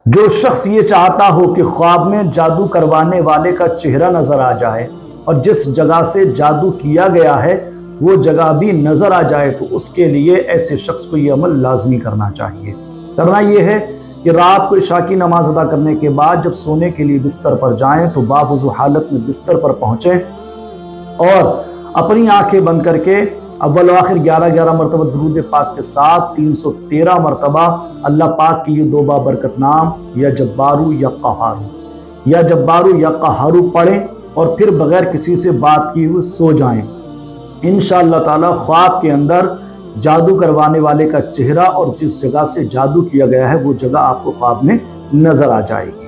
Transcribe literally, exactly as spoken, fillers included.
जो शख्स ये चाहता हो कि ख्वाब में जादू करवाने वाले का चेहरा नजर आ जाए और जिस जगह से जादू किया गया है वो जगह भी नजर आ जाए, तो उसके लिए ऐसे शख्स को ये अमल लाजमी करना चाहिए। करना यह है कि रात को इशा की नमाज अदा करने के बाद जब सोने के लिए बिस्तर पर जाएं तो बावुज़ू हालत में बिस्तर पर पहुंचें और अपनी आंखें बंद करके अव्वल आखिर ग्यारह ग्यारह मरतबा दुरूद पाक के साथ तीन सौ तेरह मरतबा अल्लाह पाक की ये दो बाबरकत नाम या जब्बारू या क़हारू या जब्बारू या क़हारू पढ़ें और फिर बगैर किसी से बात किए हुए सो जाएं। इंशाअल्लाह ताला ख्वाब के अंदर जादू करवाने वाले का चेहरा और जिस जगह से जादू किया गया है वो जगह आपको ख्वाब में नजर आ जाएगी।